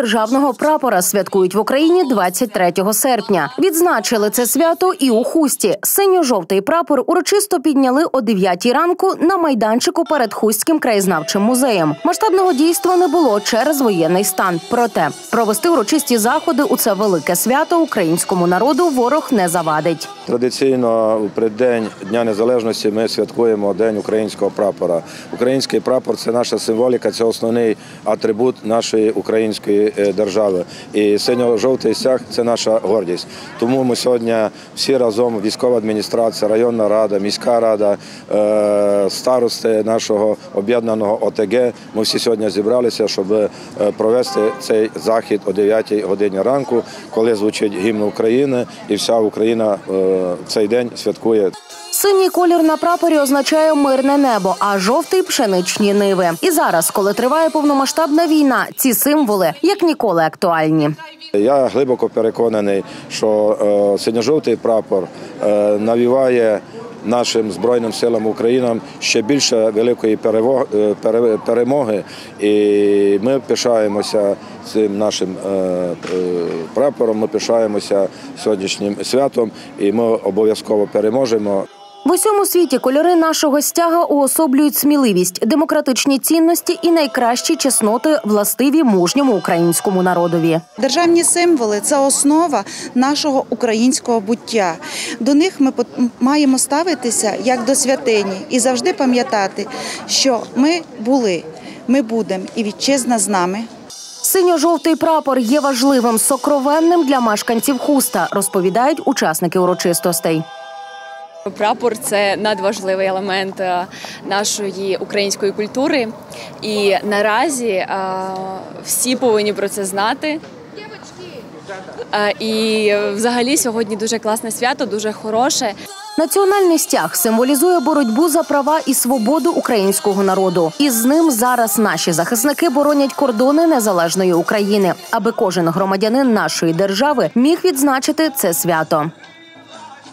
державного прапора святкують в Україні 23 серпня. Відзначили це свято і у Хусті. Синьо-жовтий прапор урочисто підняли о 9 ранку на майданчику перед Хустським краєзнавчим музеєм. Масштабного дійства не було через воєнний стан. Проте провести урочисті заходи у це велике свято українському народу ворог не завадить. Традиційно у переддень Дня Незалежності ми святкуємо День українського прапора. Український прапор – це наша символіка, це основний атрибут нашої української держави. І синьо-жовтий стяг – це наша гордість. Тому ми сьогодні всі разом, військова адміністрація, районна рада, міська рада, старости нашого об'єднаного ОТГ, ми всі сьогодні зібралися, щоб провести цей захід о 9 годині ранку, коли звучить гімн України, і вся Україна цей день святкує. Синій колір на прапорі означає мирне небо, а жовтий – пшеничні ниви. І зараз, коли триває повномасштабна війна, ці символи як ніколи актуальні. Я глибоко переконаний, що синьо-жовтий прапор навіває нашим Збройним силам України ще більше великої перемоги. І ми пишаємося цим нашим прапором, ми пишаємося сьогоднішнім святом, і ми обов'язково переможемо. В усьому світі кольори нашого стяга уособлюють сміливість, демократичні цінності і найкращі чесноти, властиві мужньому українському народові. Державні символи – це основа нашого українського буття. До них ми маємо ставитися як до святині і завжди пам'ятати, що ми були, ми будемо і вітчизна з нами. Синьо-жовтий прапор є важливим, сокровенним для мешканців Хуста, розповідають учасники урочистостей. Прапор – це надважливий елемент нашої української культури, і наразі всі повинні про це знати. І взагалі сьогодні дуже класне свято, дуже хороше. Національний стяг символізує боротьбу за права і свободу українського народу. І з ним зараз наші захисники боронять кордони незалежної України, аби кожен громадянин нашої держави міг відзначити це свято.